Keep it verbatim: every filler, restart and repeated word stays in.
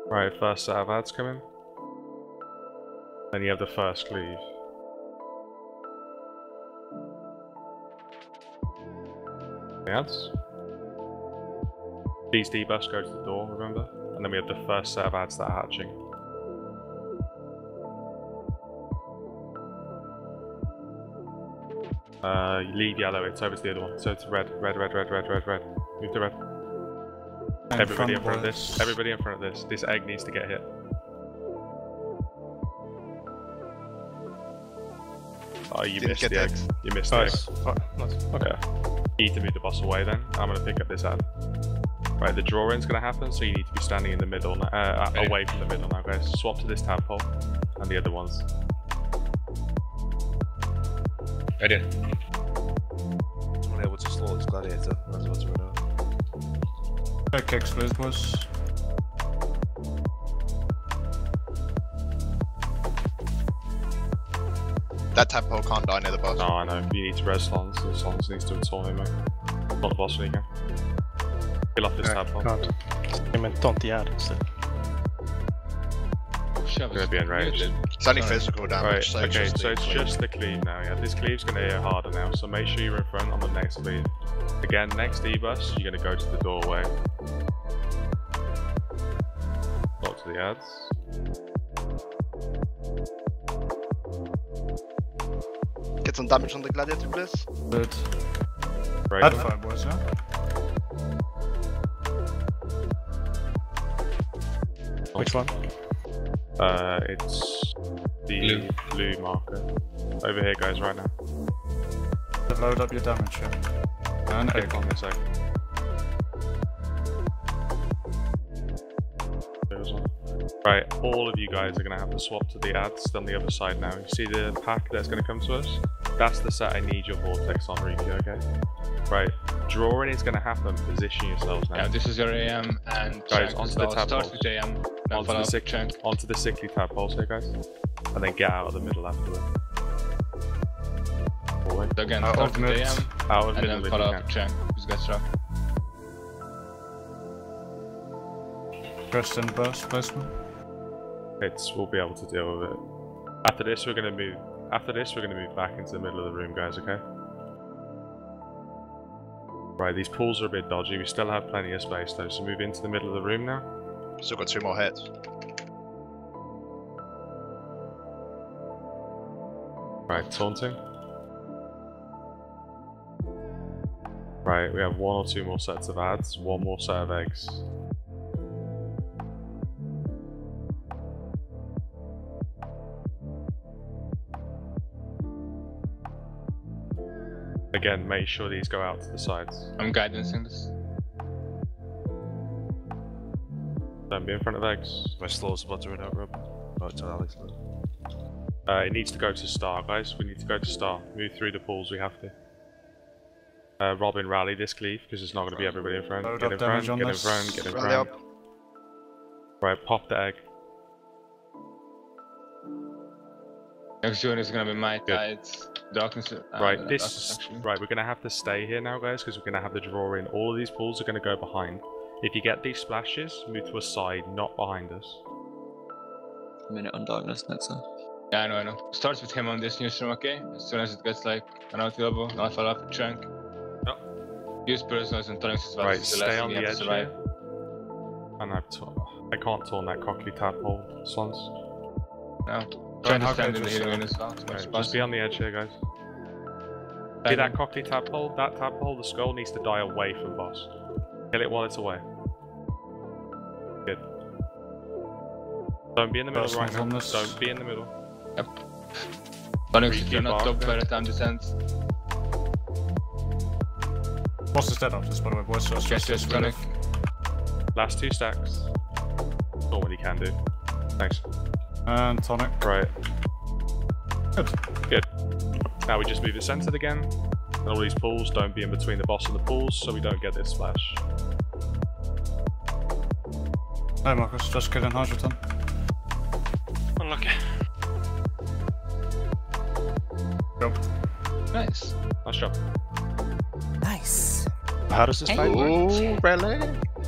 Right, first set of ads coming. Then you have the first cleave. The ads. These debuffs go to the door, remember? And then we have the first set of ads that are hatching. Uh, you leave yellow, it's over to the other one. So it's red, red, red, red, red, red, red. Move to red. And Everybody in front of boys. this. Everybody in front of this. This egg needs to get hit. Oh, you Didn't missed get the that. egg. You missed the Nice. egg. Oh, nice. Okay. You need to move the boss away then. I'm gonna pick up this ad. Right, the draw in's gonna happen, so you need to be standing in the middle, now, uh, Okay. away from the middle now, guys. Swap to this tadpole and the other ones. Ready? Someone able to slaughter this gladiator. That's what's right now. Go kicks, please, boys. That tadpole can't die near the boss. No, I know. You need to res Slons, so Slons needs to install him, mate. Not the boss when you can. Kill off this tadpole. God. You meant don't the ad instead. Shove Gonna be enraged. It's only Sorry. physical Right, damage, so okay, just so the it's cleave. just the cleave now, yeah. This cleave's gonna hit harder now, so make sure you're in front on the next cleave. Again, next E-bus, you're gonna go to the doorway. Not to the ads. Get some damage on the gladiator, please. Good. Right. Add fire, boys, yeah? Which one? Uh, it's the Blue. blue marker. Over here, guys, right now. Load up your damage, yeah. And egg. Click on this egg. There's one. Right, all of you guys are going to have to swap to the ads on the other side now. You see the pack that's going to come to us? That's the set I need your vortex on, Riki, okay? Right, drawing is going to happen. Position yourselves now. Yeah, this is your A M and Guys, chunk onto as the well. tab Start balls. with A M, then Onto follow the, up sick, chunk. onto the sickly tadpoles here, guys. And then get out of the middle afterward. Forward. So again, Out start of with A mid. M Out of and middle then if follow you up can. chunk. Who's got struck? Rest and burst placement. It's, we'll be able to deal with it. After this, we're going to move. After this, we're going to move back into the middle of the room, guys. Okay. Right, these pools are a bit dodgy. We still have plenty of space though, so move into the middle of the room now. Still got two more hits. Right, taunting. Right, we have one or two more sets of ads, one more set of eggs. Again, make sure these go out to the sides. I'm guidancing this. Don't be in front of eggs. My slaw's about to run out, Rob. Oh, tell Alex now. Uh, it needs to go to star, guys. We need to go to star. Move through the pools, we have to. Uh, Robin, rally this cleave, because it's not going to be everybody in front. Load Get up in front, damage on get in this. front, get in Rally front. up. Right, pop the egg. Next zone is gonna be my Good. tides. Darkness. Uh, Right, darkness, this. actually. Right, we're going to have to stay here now, guys, because we're going to have the draw in. All of these pools are going to go behind. If you get these splashes, move to a side, not behind us. Minute on darkness next time. Yeah, I know, I know. Starts with him on this newsroom, okay? As soon as it gets like an outlevel, I'll follow up with chunk. Yep. Use personals and tonics as well. Right, this is the last stay thing on you the have edge to survive. here. And I've ta- I can't taunt that cockly tadpole, Swans. No. Go Try and to hug stand it in the just, healing uh, as well. As much as Right, just be possible. on the edge here, guys. See Bang. that cockly tadpole? That tadpole, the skull needs to die away from boss. Kill it while it's away. Good. Don't be in the middle right Personals now. on this. Don't be in the middle. Tonics, Freaky if you're not bark. top by the time descends. Boss is dead after this, by the way, boys. So it's Yes, just yes, this rid tonic. of. Last two stacks. Not what you can do. Thanks. And tonic. Right. Good. Good. Now we just move it centered again. And all these pools, don't be in between the boss and the pools so we don't get this splash. Hey Marcus, just kidding, how's your turn? Unlucky. Go. Nice. Nice job. Nice. How does this fight work? Ooh, really?